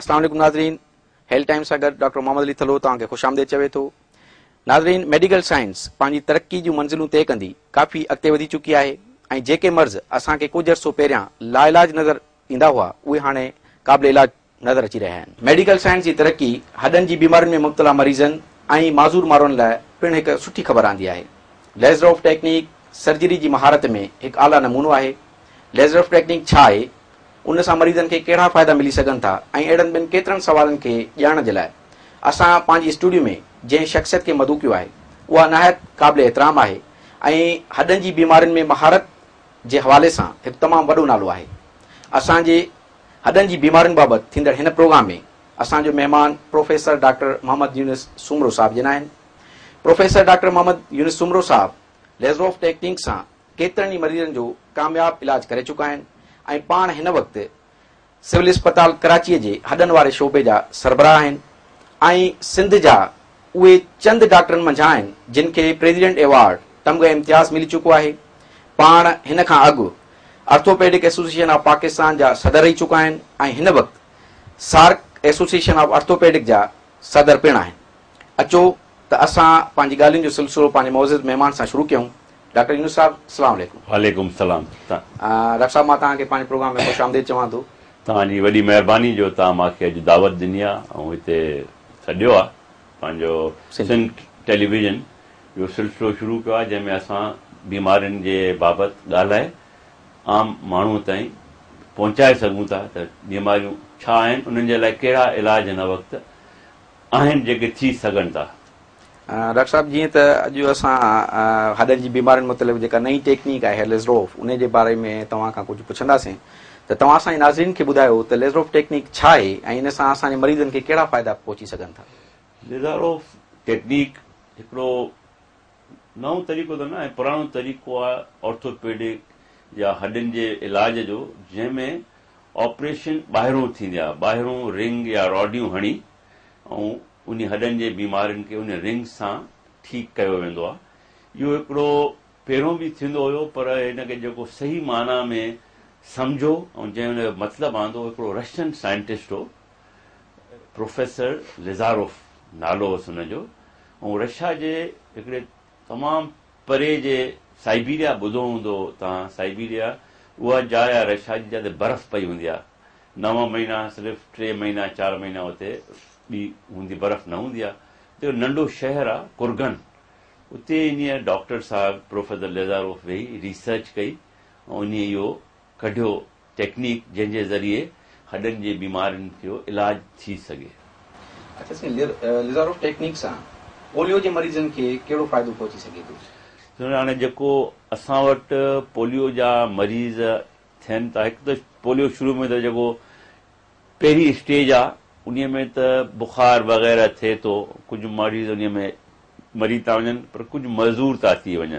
अस्सलाम वालेकुम नाज़रीन, हेल्थ टाइम सां गॾु डॉक्टर मोहम्मद अली थलो तव्हांखे ख़ुश आमदेद चवे थो। नाज़रीन, मेडिकल साइंस पंहिंजी तरक़ी जूं मंज़िलूं तय कंदी काफ़ी अॻिते वधी चुकी आहे ऐं जेके मर्ज़ असांखे कुझु अर्सो पहिरियां लाइलाज नज़र ईंदा हुआ उहे हाणे क़ाबिल इलाज नज़र अची रहिया आहिनि। मेडिकल साइंस जी तरक़ी हॾनि जी बीमारियुनि में मुब्तला मरीज़नि ऐं माज़ूर माण्हुनि लाइ पिणु हिकु सुठी ख़बर आंदी आहे। लेज़र ऑफ टेक्निक सर्जरी जी महारत में हिकु आला नमूनो आहे। लेज़र ऑफ टेक्निक छा आहे, उन सां मरीज़नि खे कहिड़ा फ़ाइदा मिली सघनि था ऐं अहिड़नि ॿिनि केतिरनि सवालनि खे ॼाणण जे लाइ असां पंहिंजी स्टूडियो में जंहिं शख़्सियत खे मदऊ कयो आहे उहा नहायत क़ाबिल एतिराम आहे ऐं हॾनि जी बीमारियुनि में महारत जे हवाले सां हिकु तमामु वॾो नालो आहे। असांजे हॾनि जी बीमारियुनि बाबति थींदड़ हिन प्रोग्राम में असांजो महिमान प्रोफेसर डॉक्टर मोहम्मद यूनुस सुमरो साहब जना आहिनि। Professor doctor Mohammad Yunus Soomro sahab Ilizarov technique सां केतिरनि ई मरीज़नि जो कामयाब इलाज करे चुका आहिनि ऐं पाण हिन वक़्तु सिविल अस्पताल कराचीअ जे हॾनि वारे शोबे जा सरबराह आहिनि ऐं सिंध जा उहे चंद डॉक्टरनि मंझां आहिनि जिन खे प्रेसिडेंट अवार्ड तमग़े इम्तियाज़ मिली चुको आहे। पाण हिन खां अॻु ऑर्थोपेडिक एसोसिएशन ऑफ पाकिस्तान जा सदर रही चुका आहिनि ऐं हिन वक़्तु सार्क एसोसिएशन ऑफ ऑर्थोपेडिक जा सदर पिणु आहिनि। अचो त असां पंहिंजी ॻाल्हियुनि जो सिलसिलो पंहिंजे मौजूद महिमान सां शुरू कयूं। डॉक्टर यूनुस साहब, अस्सलाम वालेकुम। वालेकुम सलाम। डॉक्टर साहब, मां तव्हांखे पंहिंजे प्रोग्राम में ख़ुशि आमदेद चवां थो। तव्हांजी वॾी महिरबानी जो तव्हां मूंखे अॼु दावत ॾिनी आहे ऐं हिते सॾियो आहे। पंहिंजो सिंध टेलीविज़न जो सिलसिलो शुरू कयो आहे जंहिंमें असां बीमारियुनि जे बाबति ॻाल्हाए आम माण्हूअ ताईं पहुचाए सघूं था त बीमारियूं छा आहिनि, उन्हनि जे लाइ कहिड़ा इलाज हिन वक़्तु आहिनि जेके थी सघनि था। डॉक्टर साहब, जीअं त अॼु असां हॾनि जी बीमारियुनि मुतलिक़ जेका नई टेक्निक आहे लेज़र ऑफ, उन जे बारे में तव्हां खां कुझु पुछंदासीं त तव्हां असांजे नाज़रीन खे ॿुधायो त लेज़र ऑफ टेक्निक छा आहे ऐं इन सां असांजे मरीज़नि खे कहिड़ा फ़ाइदा पहुची सघनि था। लेज़र ऑफ टेक्निक हिकिड़ो नओं तरीक़ो त न आहे, पुराणो तरीक़ो आहे ऑर्थोपेडिक या हॾनि जे इलाज जो, जंहिंमें ऑपरेशन ॿाहिरों थींदी आहे, ॿाहिरों रिंग या रॉडियूं हणी ऐं उन हॾनि जे बीमारियुनि खे उन रिंग सां ठीकु कयो वेंदो आहे। इहो हिकिड़ो पहिरों बि थींदो हुयो, पर हिनखे जेको सही माना में सम्झो ऐं जंहिं हुनजो मतिलबु आंदो, हिकिड़ो रशियन साइंटिस्ट हो, प्रोफेसर लिज़ारोफ नालो हुअसि हुनजो, ऐं रशिया जे हिकिड़े तमामु परे जे साइबीरिया ॿुधो हूंदो तव्हां, साइबीरिया उहा जाइ आहे रशिया जी जिते बर्फ़ पई हूंदी आहे। 9 महीना सिर्फ़ु 3 महीना 4 महीना उते ॿी हूंदी, बर्फ़ न हूंदी आहे। त नंढो शहर आहे कुर्गन, उते इन डॉक्टर साहब प्रोफेसर लिज़ारोफ वेही रिसर्च कई ऐं इन इहो कढियो टेक्निक जंहिंजे ज़रिए हॾनि जी बीमारियुनि जो इलाज थी सघे। अच्छा, लेज़र ऑफ टेक्निक सां पोलियो जे मरीज़नि खे कहिड़ो फ़ाइदो पहुची सघे थो? हाणे जेको असां वटि पोलियो जा मरीज़ थियनि था, हिकु त पोलियो शुरू में त जेको पहिरीं स्टेज आहे उन में त बुखार वग़ैरह थिए थो, कुझु मरीज़ उन में मरी था वञनि, पर कुझु मज़ूर था थी वञनि।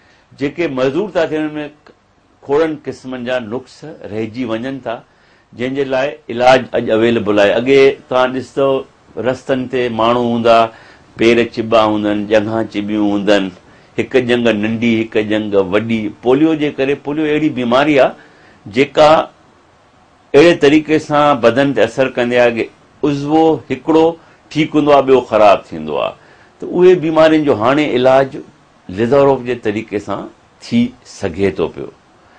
जेके मज़ूर था थियनि उनमें खोड़नि क़िस्मनि जा नुक्स रहिजी वञनि था, जंहिंजे लाइ इलाज अॼु अवेलेबल आहे। अॻे तव्हां ॾिसो रस्तनि ते माण्हू हूंदा, पेर चिॿा हूंदनि, जंघां चिॿियूं हूंदनि, हिकु जंग नंढी हिकु जंग वॾी। पोलियो जे करे, पोलियो अहिड़ी बीमारी आहे जेका अहिड़े तरीक़े सां बदन ते असरु कंदी आहे कि उज़वो हिकिड़ो ठीकु हूंदो आहे, ॿियो ख़राबु थींदो आहे। त उहे बीमारियुनि जो हाणे इलाज लेज़र ऑफ जे तरीक़े सां थी सघे थो पियो।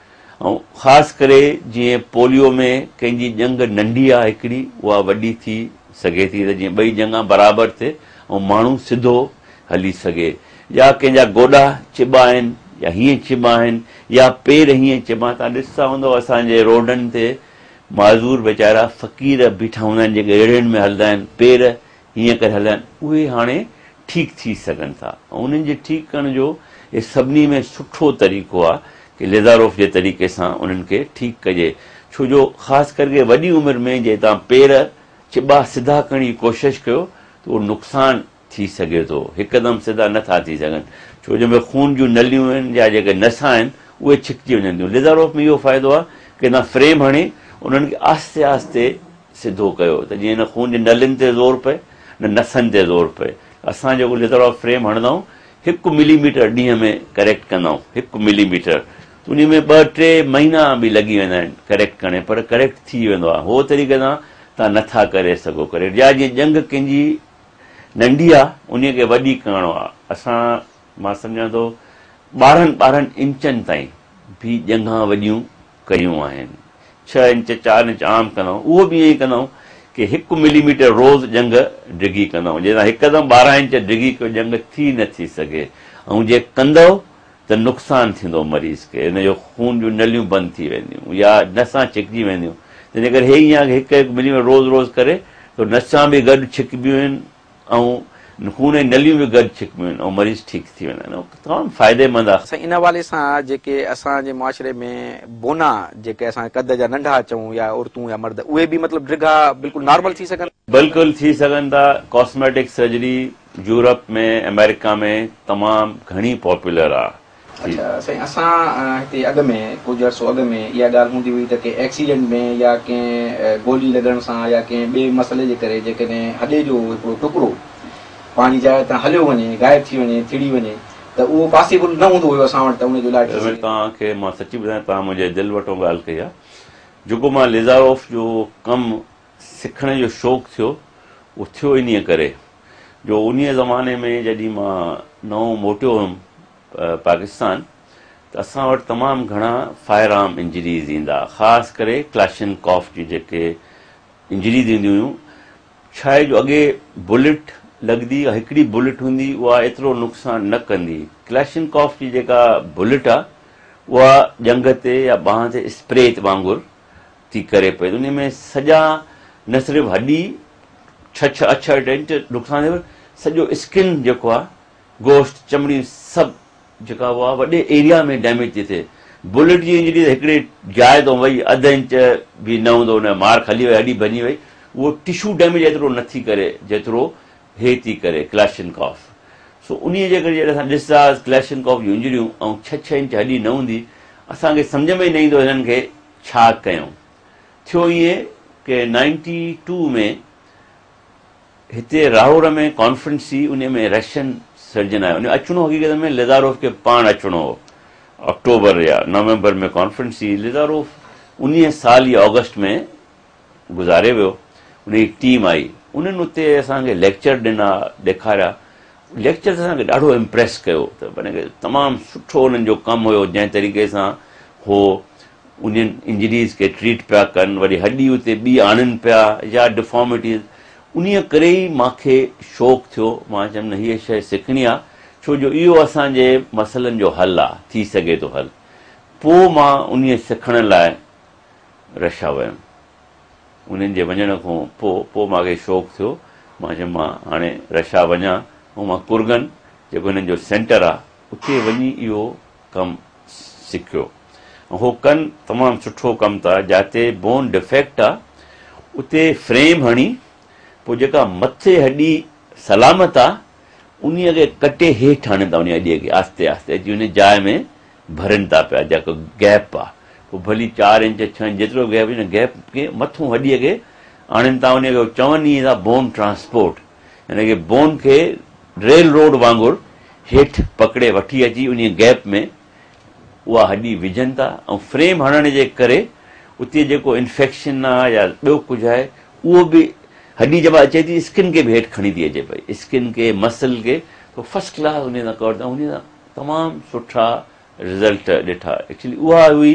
ऐं ख़ासि करे जीअं पोलियो में कंहिंजी जंग नंढी आहे हिकिड़ी, उहा वॾी थी सघे थी, त जीअं ॿई जंगा बराबरि थिए ऐं माण्हू सिधो हली सघे। या कंहिंजा गोॾा चिॿा आहिनि या हीअं चिॿा आहिनि या पेर हीअं चिॿा। तव्हां ॾिसंदा हूंदव असांजे रोडनि ते माज़ूर वेचारा फ़क़ीर बीठा हूंदा आहिनि जेके एड़ियुनि में हलंदा आहिनि, पेर हीअं करे हलंदा आहिनि, उहे हाणे ठीकु थी सघनि था। ऐं उन्हनि जे ठीकु करण जो इहे सभिनी में सुठो तरीक़ो आहे कि लेज़र ऑफ जे तरीक़े सां उन्हनि खे ठीकु कजे। छो जो ख़ासि करके वॾी उमिरि में जे तव्हां पेर चिॿा सिधा करण जी कोशिशि कयो त उहो नुक़सानु थी सघे थो, हिकदमि सिधा नथा थी सघनि। छो जो में खून जूं नलियूं आहिनि या जेके नसां आहिनि उहे छिकिजी वञनि थियूं। लेज़र ऑफ में इहो फ़ाइदो आहे कि तव्हां फ्रेम हणी उन्हनि खे आहिस्ते आहिस्ते सिधो कयो, त जीअं न खून जी नलियुनि ते ज़ोर पए न नसनि ते ज़ोर पए। असां जेको लेज़र ऑफ फ्रेम हणंदा आहियूं 1 मिलीमीटर ॾींहं में करेक्ट कंदा आहियूं, 1 मिलीमीटर। उन में 2-3 महीना बि लॻी वेंदा आहिनि करेक्ट करण, पर करेक्ट थी वेंदो आहे। उहो तरीक़े सां तव्हां नथा करे सघो करे, या जीअं जंग कंहिंजी नंढी आहे उन खे वॾी करणो आहे। असां मां सम्झां थो 12 इंचनि ताईं बि जंघां वॾियूं कयूं आहिनि। 6 इंच 4 इंच आम कंदाऊं, उहो बि ईअं ई कंदाऊं कि 1 मिलीमीटर रोज़ जंग डिघी कंदाऊं। जे तव्हां हिकदमि 12 इंच डिघी कयो जंग थी नथी सघे, ऐं जे कंदव त नुक़सानु थींदो मरीज़ खे, हिनजो खून जूं नलियूं बंदि थी वेंदियूं या नसां छिकिजी वेंदियूं। तंहिंजे करे हे ईअं आहे कि 1 मिलीमीटर रोज़ करे त नसां बि गॾु छिकबियूं आहिनि ऐं खून जी नलियूं बि गॾु छिकबियूं आहिनि ऐं मरीज़ ठीकु थी वेंदा आहिनि, तमामु फ़ाइदेमंद आहे। इन हवाले सां जेके असांजे मुआशिरे में बोना जेके असां कद जा नंढा चऊं या औरतूं या मर्द, उहे बि मतिलबु ड्रिघा बिल्कुलु नॉर्मल थी सघनि? बिल्कुलु थी सघनि था। कॉस्मेटिक सर्जरी यूरोप में अमेरिका में तमामु घणी पॉपुलर आहे। अच्छा साईं, असां हिते अॻु में कुझु अर्सो अॻु में इहा ॻाल्हि हूंदी हुई त कंहिं एक्सीडेंट में या कंहिं गोली लॻण सां या कंहिं ॿिए मसइले जे करे जेकॾहिं हॾे जो हिकिड़ो टुकड़ो पंहिंजी जाइ तां हलियो वञे, गाइब थी वञे, थिड़ी वञे, त उहो पॉसिबल न हूंदो हुयो असां वटि त उनजो इलाज। तव्हांखे मां सची ॿुधायां, तव्हां मुंहिंजे दिलि वटो ॻाल्हि कई आहे। जेको मां लेज़ारोफ जो कमु सिखण जो शौक़ु थियो, उहो थियो इन्हीअ करे जो उन ज़माने में जॾहिं मां नओं मोटियो हुयुमि पाकिस्तान, त असां वटि तमामु घणा फायर आर्म इंजरीज़ ईंदा, ख़ासि करे क्लैशनकॉफ जी जेके इंजरीज़ ईंदियूं हुयूं। छा आहे जो अॻे बुलेट लॻंदी, हिकिड़ी बुलेट हूंदी, उहा एतिरो नुक़सानु न कंदी। क्लैशनकॉफ जी जेका बुलेट आहे उहा जंग ते या बांह ते स्प्रे वांगुरु थी करे पई, उन में सॼा न सिर्फ़ु हॾी 6 इंच नुक़सानु थिए, सॼो स्किन जेको आहे, गोश्त, चमड़ी, सभु जेका उहा वॾे एरिया में डैमेज थी थिए। बुलेट जी इंजरी त हिकिड़े जाइ तो वई, अधु इंच बि न हूंदो, हुन मार खाली वई, हॾी भञी वई, उहो टिशू डैमेज एतिरो नथी करे जेतिरो हे थी करे क्लैशनकॉफ। सो उन जे करे जॾहिं असां ॾिसंदा क्लैशनकॉफ जूं इंजरियूं ऐं 6 इंच हॾी न हूंदी, असांखे सम्झ में ई न ईंदो हिननि खे छा कयूं। थियो ईअं कि 92 में हिते लाहौर में कॉन्फ्रेंस थी, उन में रशियन सर्जन आयो, उन अचिणो हक़ीक़त में लेज़ारोफ खे पाण अचिणो हो। अक्टूबर या नवंबर में कॉन्फ्रेंस थी, लेज़ारोफ 19 साल या अगस्त में गुज़ारे वियो। उनजी टीम आई, उन्हनि उते असांखे लेक्चर ॾिना, ॾेखारिया। लेक्चर असांखे ॾाढो इम्प्रेस कयो, त माने तमामु सुठो उन्हनि जो कमु हुयो, जंहिं तरीक़े सां हो उन्हनि इंजरीज़ खे ट्रीट पिया कनि, वरी हॾी उते ॿी आणनि पिया या डिफॉर्मिटीज़। उन्हीअ करे ई मूंखे शौक़ु थियो, मां चयुमि न हीअ शइ सिखणी आहे, छो जो इहो असांजे मसइलनि जो हल आहे, थी सघे थो हल। पोइ मां उन सिखण लाइ रशिया वियुमि। उन्हनि जे वञण खां पोइ मूंखे शौक़ु थियो, मां चयुमि मां हाणे रशिया वञा ऐं मां कुर्गन जेको हिननि जो सेंटर आहे उते वञी इहो कमु सिखियो। ऐं हो कनि तमामु सुठो कमु था, जिते बोन डिफेक्ट आहे उते फ्रेम हणी पोइ जेका मथे हॾी सलामत आहे उन खे कटे हेठि आणनि था, उन हॾीअ खे आस्ते आस्ते अची उन जाइ में भरनि था पिया, जेको गैप आहे। पोइ भली 4 इंच 6 इंच जेतिरो गैप, हुन गैप खे मथां हॾीअ खे आणनि था, उनखे चवनि ई था बोन ट्रांसपोर्ट, हिनखे बोन खे रेल रोड वांगुरु हेठि पकड़े वठी अची उन गैप में उहा हॾी विझनि था। ऐं फ्रेम हणण जे करे उते जेको इन्फेक्शन आहे या ॿियो कुझु आहे उहो बि हॾी जब अचे थी स्किन के भी हेठि खणी थी अचे पई, स्किन के मसल के, तो फर्स्ट क्लास उन सां कवर था, उन सां तमामु सुठा रिज़ल्ट ॾिठा। एक्चुअली उहा हुई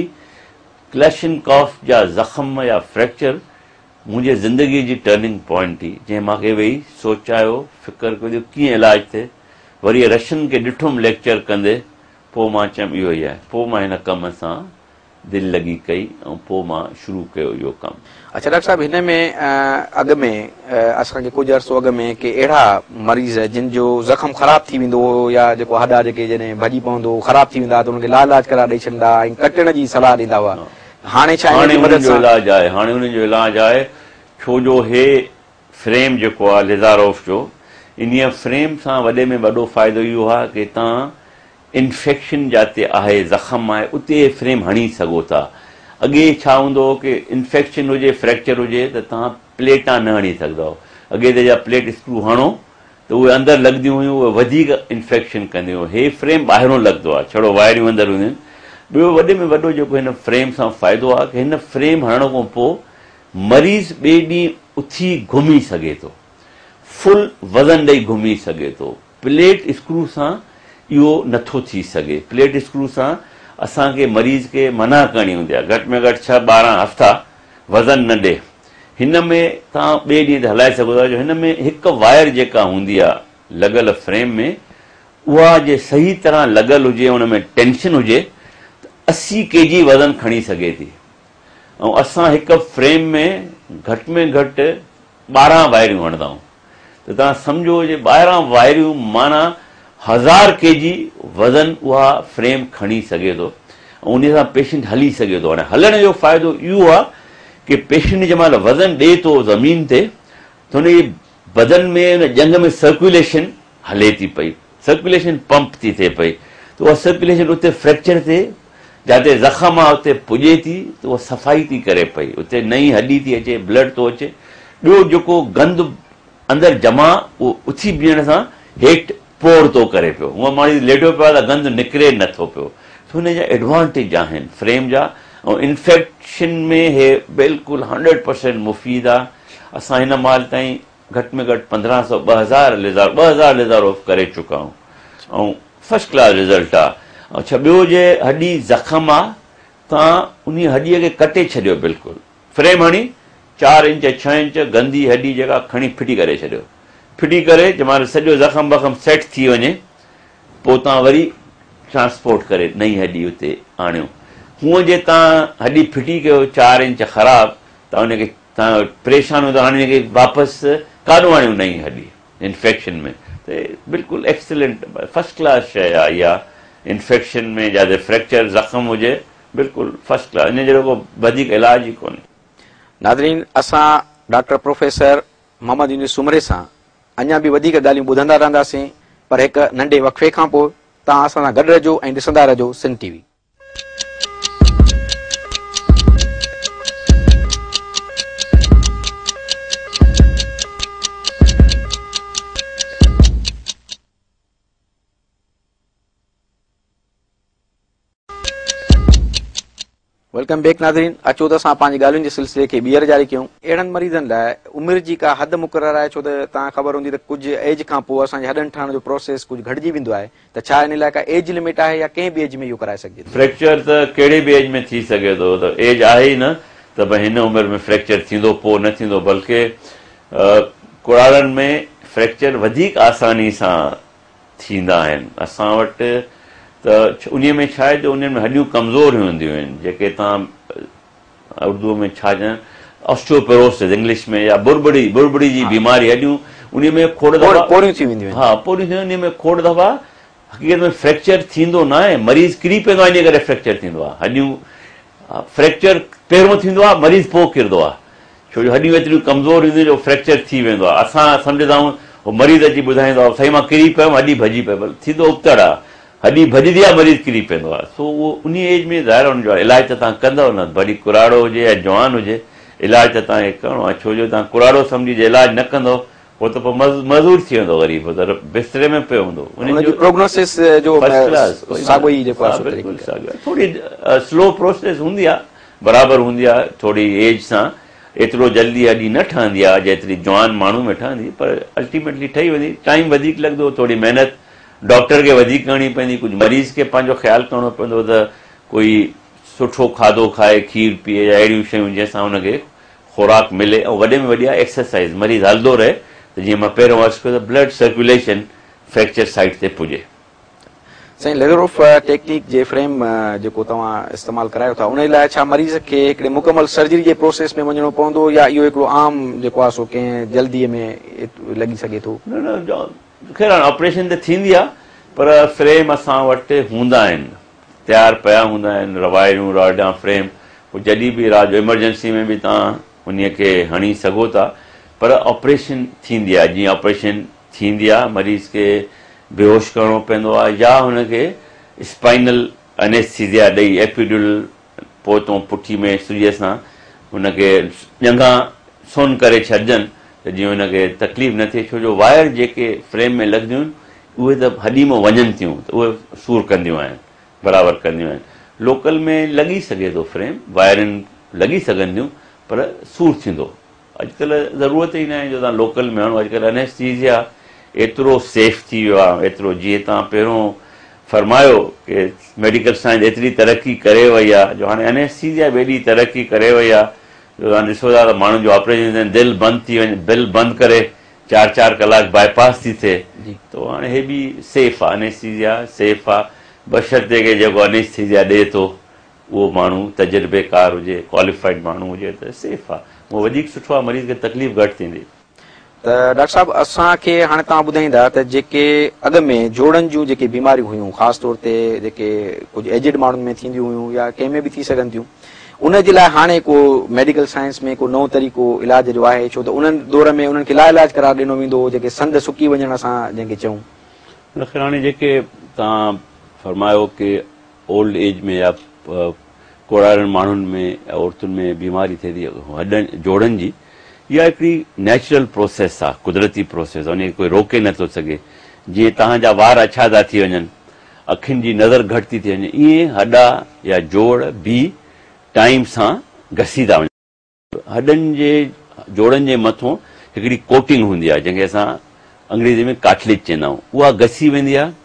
क्लैशनकॉफ जा ज़ख़्म या फ्रैक्चर मुंहिंजे ज़िंदगीअ जी टर्निंग पॉइंट थी, जंहिं मूंखे वेही सोचायो, फ़िकर कयो कीअं इलाजु थिए। वरी रशियन खे ॾिठुमि लेक्चर कंदे, पोइ मां चयुमि इहो ई आहे। पोइ मां हिन कम सां दिलि लॻी कई ऐं पोइ मां शुरू कयो इहो कमु। अच्छा डॉक्टर साहब, हिन में अॻु में असांखे कुझु अर्सो अॻु में के अहिड़ा मरीज़ जिन जो ज़ख़्म ख़राब थी वेंदो हो या जेको हॾा जेके जॾहिं भॼी पवंदो ख़राब थी वेंदा त हुनखे लाइलाज करा ॾेई छॾींदा ऐं कटण जी सलाह ॾींदा हुआ। हाणे छा हुनजो इलाजु आहे, हाणे हुनजो इलाजु आहे, छो जो हे फ्रेम जेको आहे लेज़ारोफ जो, इन फ्रेम सां वॾे में वॾो फ़ाइदो इहो आहे कि तव्हां इन्फेक्शन जिते आहे, ज़ख़्म आहे, उते फ्रेम हणी सघो था। अॻे छा हूंदो हो कि इन्फेक्शन हुजे, फ्रैक्चर हुजे त तव्हां प्लेटां न हणी सघंदा हो। अॻे त जा प्लेट स्क्रू हणो त उहे अंदरि लॻंदियूं हुयूं, उहे वधीक इन्फेक्शन कंदियूं हुयूं। हे फ्रेम ॿाहिरों लॻंदो आहे, छड़ो वायरियूं अंदरि हूंदियूं आहिनि। ॿियो वॾे में वॾो जेको हिन फ्रेम सां फ़ाइदो आहे कि हिन फ्रेम हणण खां पोइ मरीज़ ॿिए ॾींहुं उथी घुमी सघे थो, फुल वज़न ॾेई घुमी सघे थो। प्लेट स्क्रू सां इहो नथो थी सघे। प्लेट स्क्रू सां असांखे मरीज़ खे मना करणी हूंदी आहे, घटि में घटि 6-12 हफ़्ता वज़न न ॾे। हिन में तव्हां ॿिए ॾींहं ते हलाए सघो था, जो हिन में हिकु वायर जेका हूंदी आहे लॻल फ्रेम में, उहा जे सही तरह लॻल हुजे, हुन में टेंशन हुजे त 80 kg वज़न खणी सघे थी। ऐं असां हिकु फ्रेम में घटि में घटि 12 वायरियूं हणंदा आहियूं, त तव्हां सम्झो जे 12 वायरियूं माना 1000 kg वज़न उहा फ्रेम खणी सघे थो, ऐं उन सां पेशेंट हली सघे थो। हाणे हलण जो फ़ाइदो इहो आहे कि पेशेंट जंहिं महिल वज़न ॾे थो ज़मीन ते, त हुन जे बदन में, हुन जंग में सर्कुलेशन हले थी पई, सर्कुलेशन पंप थी थिए पई, त उहा सर्कुलेशन उते फ्रैक्चर ते जिते ज़ख़म आहे उते पुॼे थी, त उहा सफ़ाई थी करे पई, उते नई हॾी थी अचे, ब्लड थो अचे। ॿियो जेको गंद अंदरि जमा, उहो उथी बीहण सां हेठि पोर थो करे पियो, हूअं माण्हू लेटियो पियो आहे त गंद निकिरे नथो पियो। त हुन जा एडवांटेज आहिनि फ्रेम जा, ऐं इन्फेक्शन में हे बिल्कुलु 100% मुफ़ीद आहे। असां हिन महिल ताईं घटि में घटि 1500 2000 लेज़र ऑफ करे चुका आहियूं, ऐं फर्स्ट क्लास रिज़ल्ट आहे। ऐं छा ॿियो जे हॾी ज़ख़म आहे, तव्हां उन हॾीअ खे कटे छॾियो, बिल्कुलु फ्रेम हणी 4 इंच 6 इंच गंदी हॾी जेका खणी फिटी करे छॾियो, फिटी करे जंहिं महिल सॼो ज़ख़म वख़म सेट थी वञे, पोइ तव्हां वरी ट्रांसपोर्ट करे नई हॾी उते आणियो। हूअं जे तव्हां हॾी फिटी कयो 4 इंच ख़राबु, त उनखे तव्हां परेशान हूंदो, हाणे हुनखे वापसि काॾो आणियूं नई हॾी इन्फेक्शन में। त बिल्कुलु एक्सीलेंट फर्स्ट क्लास शइ आहे इहा। इन्फेक्शन में जिते फ्रैक्चर ज़ख़म हुजे, बिल्कुलु फर्स्ट क्लास, इन जहिड़ो को वधीक इलाज ई कोन्हे। नाज़रीन, असां डॉक्टर प्रोफेसर मोहम्मद यूनुस सुमरे सां अञा बि वधीक ॻाल्हियूं ॿुधंदा रहंदासीं, पर हिकु नंढे वक़फ़े खां पोइ तव्हां असां सां गॾु रहिजो ऐं ॾिसंदा रहिजो सिंध टीवी। वेलकम बैक नाज़रीन, अचो त असां पंहिंजी ॻाल्हियुनि जे सिलसिले खे ॿीहर जारी कयूं। अहिड़नि मरीज़नि लाइ उमिरि जी का हद मुक़ररु आहे? छो त तव्हां ख़बर हूंदी त कुझु एज खां पोइ असांजे हॾनि ठहण जो प्रोसेस कुझु घटिजी वेंदो आहे, त छा इन लाइ का एज लिमिट आहे या कंहिं बि एज में इहो कराए सघिजे? फ्रैक्चर त कहिड़े बि एज में थी सघे थो, त एज आहे ई न त भई हिन उमिरि में फ्रैक्चर थींदो पोइ न थींदो, बल्कि कुड़ाड़नि में फ्रैक्चर वधीक आसानी सां थींदा आहिनि। असां वटि त उन में छा आहे, जो उन में हॾियूं कमज़ोर हूंदियूं आहिनि, जेके तव्हां उर्दू में छा चवनि ऑस्टियोपोरोसिस इंग्लिश में, या बुरबड़ी जी बीमारी, हॾियूं उन में खोड़ दफ़ा पोरियूं थी वेंदियूं आहिनि। हा, पोरियूं थी वेंदियूं, उन में खोड़ दफ़ा हक़ीक़त में फ्रैक्चर थींदो न आहे, मरीज़ किरी पवंदो आहे, इन करे फ्रैक्चर थींदो आहे। हॾियूं फ्रैक्चर पहिरियों थींदो आहे, मरीज़ पोइ किरंदो आहे, छो जो हॾियूं एतिरियूं कमज़ोर हूंदियूं जो फ्रैक्चर थी वेंदो आहे। असां सम्झंदा आहियूं उहो मरीज़ अची ॿुधाईंदो आहे साईं मां किरी पियुमि, हॾी भॼी पियो, थींदो उबतड़ आहे, हॾी भॼंदी आहे, मरीज़ किरी पवंदो आहे। सो उहो उन एज में ज़ाहिर हुनजो आहे, इलाज त तव्हां कंदव न, भली कुराड़ो हुजे या जवान हुजे, इलाज त तव्हांखे करिणो आहे। छो जो तव्हां कुराड़ो सम्झी जे इलाज न कंदो, पोइ त पोइ मज़ूर थी वेंदो ग़रीब, त बिस्तरे में पियो हूंदो। प्रोग्नोसिस जो साॻियो ई जेको आहे बिल्कुलु साॻियो, थोरी स्लो प्रोसेस हूंदी आहे, बराबरि हूंदी आहे, थोरी एज सां एतिरो जल्दी हॾी न ठहंदी आहे जेतिरी जवान माण्हू में ठहंदी, पर अल्टीमेटली ठही वेंदी। टाइम वधीक लॻंदो, थोरी महिनत डॉक्टर खे वधीक करणी पवंदी, कुझु मरीज़ खे पंहिंजो ख़्यालु करिणो पवंदो त कोई सुठो खाधो खाए, खीर पीए या अहिड़ियूं शयूं जंहिंसां हुनखे खुराक मिले, ऐं वॾे में वॾी आहे एक्सरसाइज़, मरीज़ हलंदो रहे, त जीअं मां पहिरियों अर्ज़ु कयो त ब्लड सर्कुलेशन फ्रैक्चर साइट ते पुॼे। साईं, लेज़र ऑफ टेक्निक जे फ्रेम जेको तव्हां इस्तेमालु करायो था, उन लाइ छा मरीज़ खे हिकिड़े मुकमल सर्जरी जे प्रोसेस में वञिणो पवंदो, या इहो हिकिड़ो आम जेको आहे सो कंहिं जल्दीअ में लॻी सघे थो? न, ख़ैर ऑपरेशन त थींदी आहे, पर फ्रेम असां वटि हूंदा आहिनि, तयारु पिया हूंदा आहिनि, रवायरूं रॉडां फ्रेम, पोइ जॾहिं बि राति जो इमरजेंसी में बि तव्हां उन खे हणी सघो था। पर ऑपरेशन थींदी आहे, जीअं ऑपरेशन थींदी आहे, मरीज़ खे बेहोश करिणो पवंदो आहे, या हुनखे स्पाइनल एनेस्थीसिया ॾेई एपिड्यूरल पोइतों पुठी में सुईअ सां हुनखे ॼंघां सुन करे छॾिजनि, त जीअं हुनखे तकलीफ़ न थिए, छो जो वायर जेके फ्रेम में लॻंदियूं आहिनि उहे त हॾी में वञनि थियूं, त उहे सूर कंदियूं आहिनि, बराबरि कंदियूं आहिनि। लोकल में लॻी सघे थो फ्रेम, वायरिन लॻी सघंदियूं, पर सूर थींदो, अॼुकल्ह ज़रूरत ई न आहे जो तव्हां लोकल में वञो। अॼुकल्ह एनेस्थीसिया एतिरो सेफ थी वियो आहे, एतिरो जीअं तव्हां पहिरियों फरमायो कि मेडिकल साइंस एतिरी तरक़ी करे वई आहे जो हाणे एनेस्थीसिया बि एॾी तरक़ी करे वई आहे जो तव्हां ॾिसो था त माण्हुनि जो ऑपरेशन दिलि बंदि थी वञे, दिलि बंदि करे 4-4 कलाक बाईपास थी थिए, त हाणे हे बि सेफ आहे, एनेस्थीसिया सेफ आहे, बशर्ते के जेको एनेस्थीसिया ॾिए थो उहो माण्हू तजुर्बेकार हुजे, क्वालिफाइड माण्हू हुजे त सेफ आहे, उहो वधीक सुठो आहे, मरीज़ खे तकलीफ़ घटि थींदी। त डॉक्टर साहब असांखे हाणे तव्हां ॿुधाईंदा त जेके अॻ में जोड़नि जूं जेके बीमारियूं हुयूं ख़ासि तौर ते जेके कुझु एजिड माण्हुनि में थींदियूं हुयूं या कंहिं में बि थी सघनि थियूं, उन जे लाइ हाणे को मेडिकल साइंस में को नओं तरीक़ो इलाज जो आहे, छो त उन्हनि दौर में उन्हनि खे लाइलाज करार ॾिनो वेंदो हो, जेके संद सुकी वञण असां जंहिंखे चऊं। हाणे जेके तव्हां फरमायो कि ओल्ड एज में या कोड़ारनि माण्हुनि में औरतुनि में बीमारी थिए थी हॾनि जोड़नि जी, इहा हिकिड़ी नेचुरल प्रोसेस आहे, कुदरती प्रोसेस आहे, उनखे कोई रोके नथो सघे। जीअं तव्हांजा वार अछा था थी वञनि, अखियुनि जी नज़र घटि थी थी वञे, ईअं हॾा या जोड़ बि टाइम सां घसी था वञनि। हॾनि जे जोड़नि जे मथां हिकिड़ी कोटिंग हूंदी आहे जंहिंखे असां अंग्रेज़ी में कार्टिलेज चवंदा आहियूं, उहा घसी वेंदी आहे,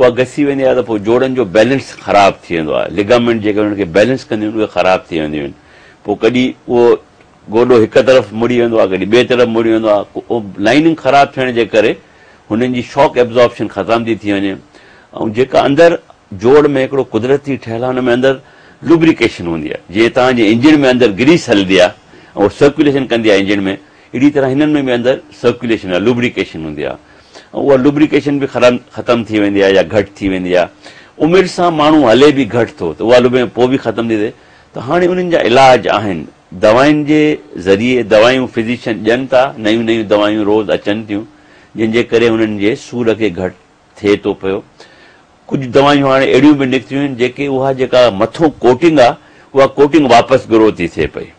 त पोइ जोड़नि जो बैलेंस ख़राबु थी वेंदो आहे, लिगामेंट जेके हुनखे बैलेंस कंदियूं आहिनि उहे ख़राबु थी वेंदियूं आहिनि, पोइ कॾहिं उहो गोॾो हिकु तरफ़ मुड़ी वेंदो आहे, कॾहिं ॿिए तरफ़ मुड़ी वेंदो आहे, लाइनिंग ख़राबु थियण जे करे हुननि जी शॉक एब्ज़ॉर्प्शन ख़तमु थी थी वञे। ऐं जेका अंदरि जोड़ में हिकिड़ो कुदरती ठहियलु आहे, हुन में अंदरि लुब्रिकेशन हूंदी आहे, जीअं तव्हांजे इंजन में अंदरि ग्रीस हलंदी आहे ऐं सर्कुलेशन कंदी आहे इंजन में, अहिड़ी तरह हिननि में बि अंदरि सर्कुलेशन आहे, लुब्रिकेशन हूंदी आहे, ऐं उहा लुब्रिकेशन बि ख़तमु थी वेंदी आहे या घटि थी वेंदी आहे। उमिरि सां माण्हू हले बि घटि थो त उहा पोइ बि ख़तमु थी थिए, त हाणे उन्हनि जा इलाज आहिनि दवाउनि जे ज़रिए, दवायूं फिज़िशियन ॾियनि था, नयूं नयूं दवायूं रोज़ अचनि थियूं जंहिंजे करे हुननि जे सूर खे घटि थिए थो पियो। कुझु दवायूं हाणे अहिड़ियूं बि निकितियूं आहिनि जेके उहा जेका मथो कोटिंग आहे उहा कोटिंग वापसि ग्रो थी थिए पई,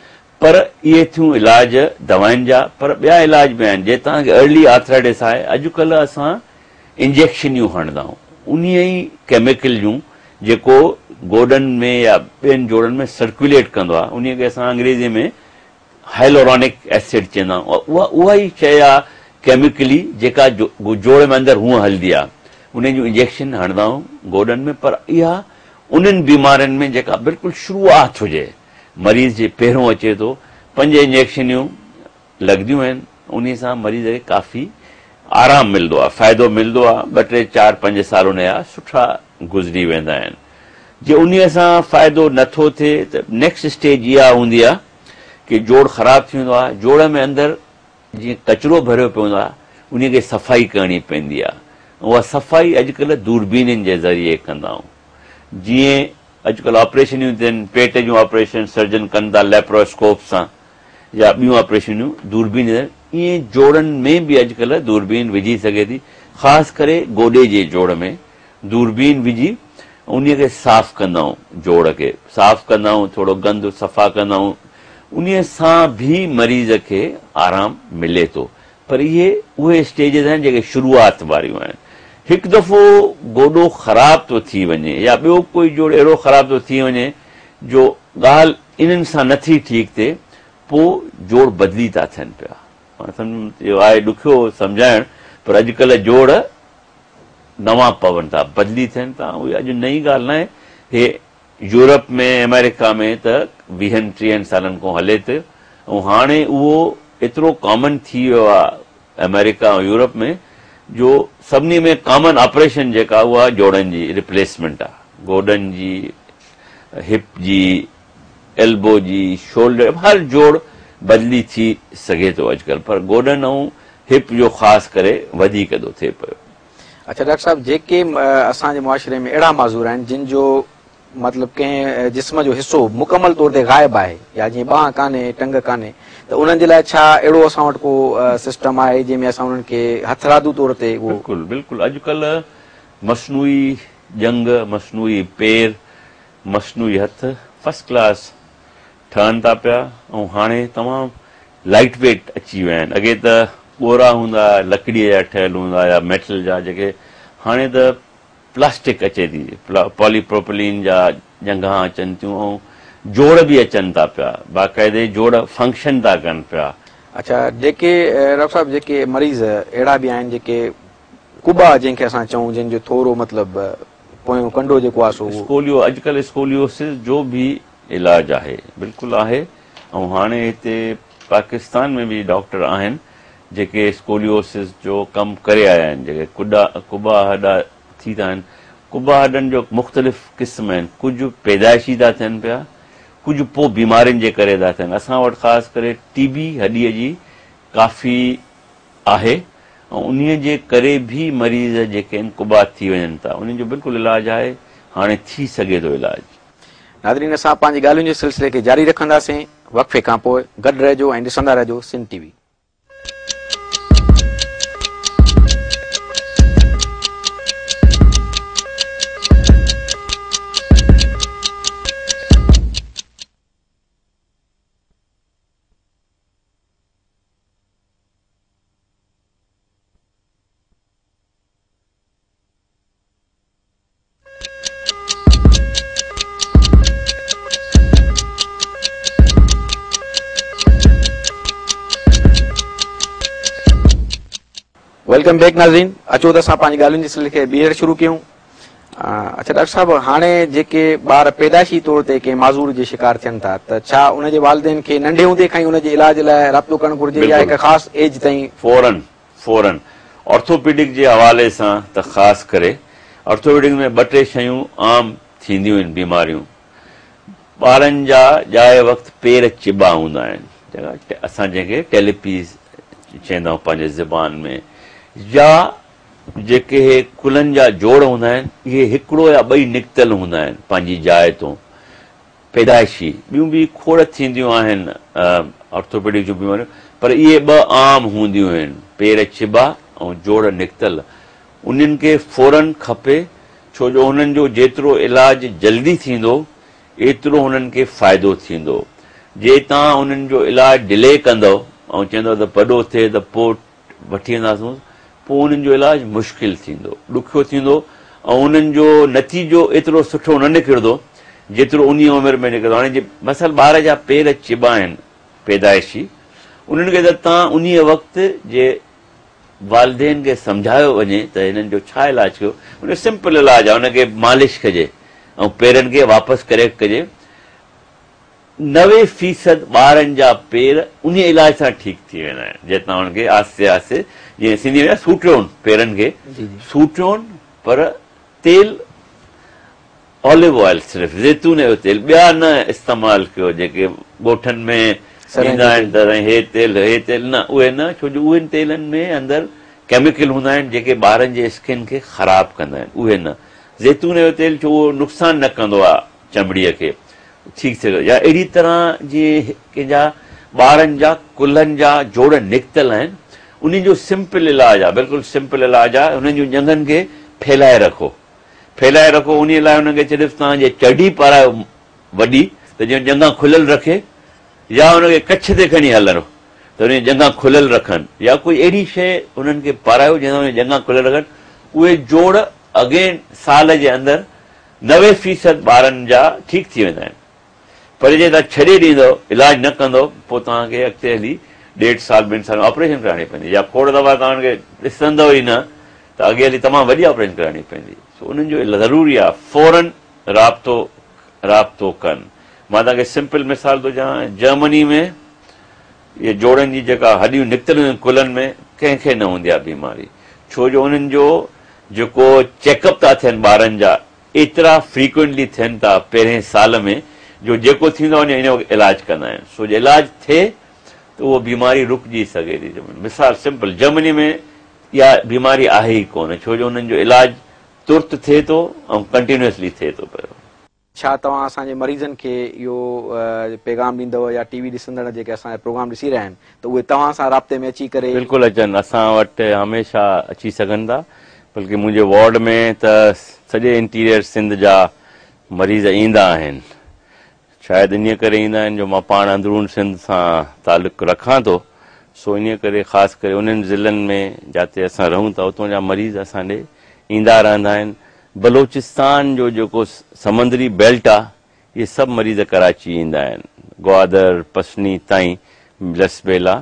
पर इहे थियूं इलाज दवाउनि जा। पर ॿिया इलाज बि आहिनि, जे तव्हांखे अर्ली आर्थराइटिस आहे, अॼुकल्ह असां इंजेक्शनियूं हणंदा आहियूं, उन ई केमिकल जूं जेको गोॾनि में या ॿियनि जोड़नि में सर्कुलेट कंदो आहे, उन खे असां अंग्रेज़ी में हाइलोरॉनिक एसिड चवंदा आहियूं, उहा ई शइ आहे केमिकली जेका जोड़ में अंदरि हूअं हलंदी आहे, उन जूं इंजेक्शन हणंदा आहियूं गोॾनि में। पर इहा उन्हनि बीमारियुनि में जेका बिल्कुलु शुरूआत हुजे, मरीज़ जे पहिरियों अचे थो, 5 इंजेक्शनियूं लॻंदियूं आहिनि, उन सां मरीज़ खे काफ़ी आराम मिलंदो आहे, फ़ाइदो मिलंदो आहे, 2, 3, 4, 5 साल उन जा सुठा गुज़री वेंदा आहिनि। जे उन सां फ़ाइदो नथो थिए त नेक्स्ट स्टेज इहा हूंदी आहे कि जोड़ ख़राबु थी वेंदो आहे, जोड़ में अंदरि जीअं कचिरो भरियो पियो हूंदो आहे, उन खे सफ़ाई करणी पवंदी आहे, उहा सफ़ाई अॼुकल्ह दूरबीननि जे ज़रिए कंदा आहियूं। जीअं अॼुकल्ह ऑपरेशनियूं थियनि, पेट जूं ऑपरेशन सर्जन कनि था लेप्रोस्कोप सां, या ॿियूं ऑपरेशनियूं दूरबीन, ईअं जोड़नि में बि अॼुकल्ह दूरबीन विझी सघे थी, ख़ासि करे गोॾे जे जोड़ में दूरबीन विझी उन खे साफ़ कंदा आहियूं, जोड़ खे साफ़ कंदा आहियूं, थोरो गंद सफ़ा कंदा आहियूं, उन सां बि मरीज़ खे आराम मिले थो। पर इहे उहे स्टेजिस आहिनि जेके शुरूआत वारियूं आहिनि। हिकु दफ़ो गोॾो ख़राबु थो थी वञे या ॿियो कोई जोड़ अहिड़ो ख़राबु थो थी वञे जो ॻाल्हि इन्हनि सां नथी ठीकु थिए, पोइ जोड़ बदिली था थियनि पिया। इहो आहे ॾुखियो सम्झाइणु, पर अॼुकल्ह जोड़ नवां पवनि था, बदिली थियनि था, उहे अॼु नई ॻाल्हि न आहे। हे यूरोप में, अमेरिका में त 20-30 सालनि खां हले थो, ऐं हाणे उहो एतिरो कॉमन थी वियो आहे अमेरिका ऐं यूरोप में, जो सभिनी में कॉमन ऑपरेशन जेका उहा जोड़नि जी रिप्लेसमेंट आहे, गोॾनि जी, हिप जी, एल्बो जी, शोल्डर, हर जोड़ बदिली थी सघे थो अॼुकल्ह, पर गोॾनि ऐं हिप जो ख़ासि करे वधीक थो थिए पियो। अच्छा डॉक्टर साहब, जेके असांजे मुआशिरे में अहिड़ा माज़ूर आहिनि जिन जो मतिलबु कंहिं जिस्म जो हिसो मुकमल तौर ते ग़ाइबु आहे, या जीअं बांह कान्हे, टंग कान्हे, त उन्हनि जे लाइ छा अहिड़ो असां वटि को सिस्टम आहे जंहिंमें असां उन्हनि खे हथरादू तौर ते? बिल्कुलु बिल्कुलु, अॼुकल्ह मसनूई जंग, मसनूई पेर, मसनूई हथ फर्स्ट क्लास ठहनि था पिया, ऐं हाणे तमामु लाइट वेट अची विया आहिनि। अॻे त ॻोरा हूंदा, लकड़ीअ जा ठहियल हूंदा या मेटल जा, जेके हाणे त प्लास्टिक अचे थी, पॉलीप्रोपिलीन जा जंघां अचनि थियूं, ऐं जोड़ बि अचनि था पिया, बाक़ाइदे जोड़ फंक्शन था कनि पिया। अच्छा, जेके डॉक्टर साहब जेके मरीज़ अहिड़ा बि आहिनि जेके कुबा जंहिंखे असां चऊं, जंहिंजो थोरो मतिलबु पोयों कंडो जेको आहे सो स्कोलियो, अॼुकल्ह स्कोलियोसिस जो बि इलाज आहे, बिल्कुलु आहे। ऐं हाणे हिते पाकिस्तान में बि डॉक्टर आहिनि जेके स्कोलियोसिस जो कमु करे आया आहिनि, जेके कुबा हॾा थी था आहिनि। कुबा हॾनि जो मुख़्तलिफ़ क़िस्म आहिनि, कुझु पैदाइशी था थियनि पिया, कुझु पोइ बीमारियुनि जे करे था थियनि। असां वटि ख़ासि करे टीबी हॾीअ जी काफ़ी आहे ऐं उन्हीअ जे करे बि मरीज़ जेके आहिनि कुबा थी वञनि था, उन्हनि जो बिल्कुलु इलाजु आहे, हाणे थी सघे थो इलाजु। नाज़रीन, असां पंहिंजी ॻाल्हियुनि जे सिलसिले खे जारी रखंदासीं। वक़्फ़े खां पोइ गॾु रहिजो ऐं ॾिसंदा रहिजो सिंध टीवी। वेलकम बैक नाज़रीन, अचो त असां पंहिंजी ॻाल्हियुनि जे सिलसिले खे ॿीहर शुरू कयूं। अच्छा डॉक्टर साहब, हाणे जेके ॿार पैदाइशी तौर ते कंहिं माज़ूर जे शिकार थियनि था, त छा उनजे वालिदेन खे नंढे हूंदे खां ई उनजे इलाज लाइ राब्तो करणु घुरिजे या हिकु ख़ासि एज ताईं? फौरन ऑर्थोपेडिक जे हवाले सां त ख़ासि करे ऑर्थोपेडिक में ॿ टे शयूं आम थींदियूं आहिनि बीमारियूं। ॿारनि जा ॼाए वक़्तु पेर चिॿा हूंदा आहिनि, असां जंहिंखे टेलीपीस चवंदा आहियूं पंहिंजे ज़बान में, या जेके कुलनि जा जोड़ हूंदा आहिनि, इहे हिकिड़ो या ॿई निकितल हूंदा आहिनि पंहिंजी जाइ तो पैदाइशी। ॿियूं बि खोड़ थींदियूं आहिनि ऑर्थोपेडिक जूं बीमारियूं, पर इहे ॿ आम हूंदियूं आहिनि, पेर चिॿा ऐं जोड़ निकितल। उन्हनि खे फौरन खपे, छो जो हुननि जो जेतिरो इलाज जल्दी थींदो एतिरो हुननि खे फ़ाइदो थींदो। जे तव्हां उन्हनि जो इलाज डिले कंदव ऐं चवंदव त वॾो थिए त पोइ वठी वेंदासीं, पोइ उन्हनि जो इलाजु मुश्किल थींदो, ॾुखियो थींदो ऐं उन्हनि जो नतीजो एतिरो सुठो न निकिरंदो जेतिरो उन उमिरि में निकिरंदो। हाणे जे मसल ॿार जा पेर चिॿा आहिनि पैदाइशी, उन्हनि खे त तव्हां उन वक़्तु जे वालिदेन खे सम्झायो वञे त हिननि जो छा इलाजु कयो, उन सिंपल इलाजु आहे, हुनखे मालिश कजे ऐं पेरनि खे वापसि करेक्ट कजे। 90% ॿारनि जा पेर उन इलाज सां ठीकु थी वेंदा आहिनि, जे तव्हां हुनखे आहिस्ते आहिस्ते, जीअं सिंधी में सूटियोनि पेरनि खे सूटियोनि, पर तेल ऑलिव ऑयल, सिर्फ़ु ज़ैतून जो तेल, ॿिया न इस्तेमालु कयो जेके ॻोठनि में ईंदा आहिनि त हे तेल न, उहे न, छो जो उन्हनि तेलनि में अंदरि केमिकल हूंदा आहिनि जेके ॿारनि जे स्किन खे ख़राबु कंदा आहिनि, उहे न। ज़ैतून जो तेल छो उहो नुक़सानु न कंदो आहे चमड़ीअ खे, ठीकु थिए। या अहिड़ी तरह जीअं कंहिंजा ॿारनि जा कुलनि जा जोड़ निकितल आहिनि, उन जो सिंपल इलाजु आहे, बिल्कुलु सिंपल इलाजु आहे। हुननि जूं ॼंघनि खे फैलाए रखो, उन लाइ हुनखे सिर्फ़ु तव्हांजे चढ़ी पारायो वॾी, त जीअं ॼंघां खुलियल रखे, या हुनखे कच्छ ते खणी हलणो त हुन ॼंघां खुलियल रखनि, या कोई अहिड़ी शइ हुननि खे पारायो जंहिंसां ॼंघां खुलियल रखनि। उहे जोड़ अॻे साल जे अंदरि 90% ॿारनि जा ठीकु थी वेंदा आहिनि। पर जे तव्हां छॾे ॾींदव, इलाजु न कंदव, पोइ तव्हांखे अॻिते हली 1.5 साल 2 साल ऑपरेशन कराइणी पवंदी, या खोड़ दफ़ा तव्हां हुनखे ॾिसंदव ई न त अॻे हली तमामु वॾी ऑपरेशन कराइणी पवंदी। उन्हनि जो ज़रूरी आहे फौरन राब्तो कनि। मां तव्हांखे सिंपल मिसाल थो ॾियां, जर्मनी में इहे जोड़नि जी जेका हॾियूं निकितल आहिनि कुलनि में, कंहिंखे न हूंदी आहे बीमारी, छो जो उन्हनि जो जेको चेकअप था थियनि ॿारनि जा एतिरा फ्रीक्वेंटली थियनि था पहिरें साल में, जो जेको थींदो आहे इन जो इलाजु कंदा आहिनि। सो जो इलाजु थिए त उहो बीमारी रुकिजी सघे थी। मिसाल सिंपल, जर्मनी में इहा बीमारी आहे ई कोन, छो जो हुननि जो इलाजु तुर्त थिए थो ऐं कंटिन्यूअसली थिए थो पियो। छा तव्हां असांजे मरीज़नि खे इहो पैगाम ॾींदव, या टीवी ॾिसंदड़ जेके असांजा प्रोग्राम ॾिसी रहिया आहिनि, त उहे तव्हां सां राब्ते में अची करे? बिल्कुलु अचनि, असां वटि हमेशह अची सघनि था। बल्कि मुंहिंजे वार्ड में त सॼे इंटीरियर सिंध जा मरीज़ ईंदा आहिनि। शायदि इन करे ईंदा आहिनि जो मां पाण अंदरून सिंध सां तालुक़ु रखां थो, सो इन करे ख़ासि करे उन्हनि ज़िलनि में जिते असां रहूं था उतां जा मरीज़ असां ॾे ईंदा रहंदा आहिनि। बलोचिस्तान जो जेको समंद्री बेल्ट आहे, इहे सभु मरीज़ कराची ईंदा आहिनि, ग्वादर पसनी ताईं लसबेला।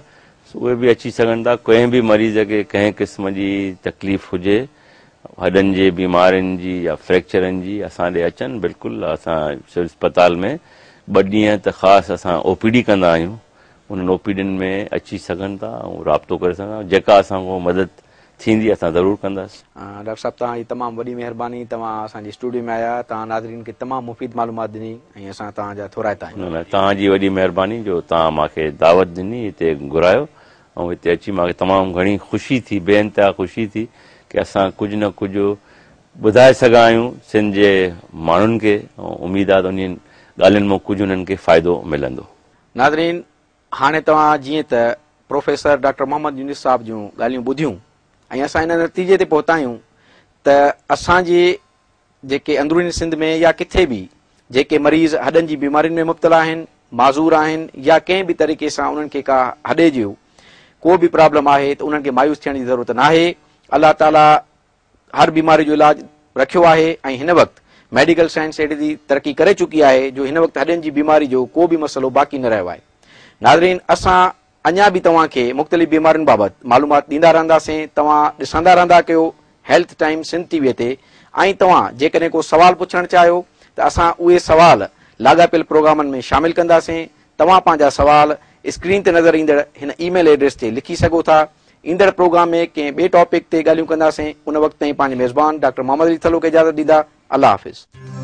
उहे बि अची सघनि था। कंहिं बि मरीज़ खे कंहिं क़िस्म जी तकलीफ़ हुजे, हॾनि जे बीमारियुनि जी या फ्रैक्चरनि जी, असां ॾे अचनि। बिल्कुलु असां सिविल अस्पताल में 2 ॾींहं त ख़ासि असां ओपीडी कंदा आहियूं। उन्हनि ओपीडीनि में अची सघनि था ऐं राब्तो करे सघनि। जेका असांखो मदद थींदी असां ज़रूरु कंदासीं। डॉक्टर साहब, तव्हांजी तमामु वॾी महिरबानी। तव्हां असांजी स्टूडियो में आया, तव्हां नाज़रीन खे तमामु मुफ़ीद मालूमात ॾिनी ऐं असां तव्हांजा थोराइता आहियूं। न, तव्हांजी वॾी महिरबानी जो तव्हां मूंखे दावत ॾिनी, हिते घुरायो ऐं हिते अची मूंखे तमामु घणी ख़ुशी थी, बेइंतिहा ख़ुशी थी कि असां कुझु न कुझु ॿुधाए सघां आहियूं सिंध जे माण्हुनि खे, ऐं उमेद आहे त उन ॻाल्हियुनि मां कुझु उन्हनि खे फ़ाइदो मिलंदो। नाज़रीन, हाणे तव्हां जीअं त प्रोफेसर डॉक्टर मोहम्मद यूनिस साहब जूं ॻाल्हियूं ॿुधियूं ऐं असां इन नतीजे ते पहुता आहियूं त असांजे जेके अंदरूनी सिंध में या किथे बि जेके मरीज़ हॾनि जी बीमारियुनि में मुब्तला आहिनि, माज़ूर आहिनि, या कंहिं बि तरीक़े सां उन्हनि खे का हॾे जो को बि प्रॉब्लम आहे त उन्हनि खे मायूस थियण जी ज़रूरत नाहे। अलाह ताला हर बीमारी जो इलाज रखियो आहे ऐं हिन वक़्तु मेडिकल साइंस एॾी तरक़ी करे चुकी आहे जो हिन वक़्तु हॾनि जी बीमारी जो को बि मसइलो बाक़ी न रहियो आहे। नाज़रीन, असां अञा बि तव्हांखे मुख़्तलिफ़ बीमारियुनि बाबति मालूमात ॾींदा रहंदासीं। तव्हां ॾिसंदा रहंदा कयो हेल्थ टाइम सिंध टीवीअ ते। ऐं तव्हां जेकॾहिं को सवाल पुछणु चाहियो त असां उहे सवाल लाॻापियल प्रोग्रामनि में शामिल कंदासीं। तव्हां पंहिंजा सवाल स्क्रीन ते नज़र ईंदड़ हिन ईमेल एड्रेस ते लिखी सघो था। ईंदड़ प्रोग्राम में कंहिं ॿिए टॉपिक ते ॻाल्हियूं कंदासीं। उन वक़्तु ताईं पंहिंजे मेज़बान डॉक्टर मोहम्मद अली थलो खे इजाज़त ॾींदा। अल्लाह हाफ़िज़।